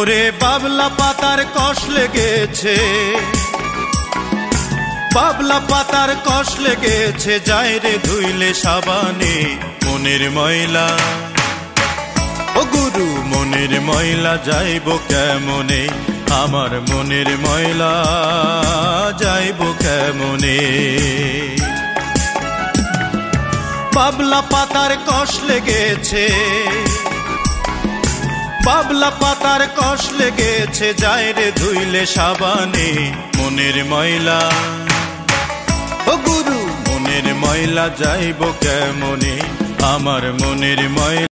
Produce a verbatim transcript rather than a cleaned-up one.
ওরে বাবলা পাতার কষ লেগেছে, বাবলা পাতার কষ লেগেছে, যায় রে ধুইলে সাবানে মনের ময়লা। ও গুরু মনের ময়লা যাইব কেমনে, আমার মনের ময়লা যাইব কেমনে। বাবলা পাতার কষ লেগেছে, বাবলা পাতার কষ লেগেছে, যায় রে ধুইলে সাবানে মনের ময়লা। ও গুরু মনের ময়লা যাইব কেমনে, আমার মনের ময়লা।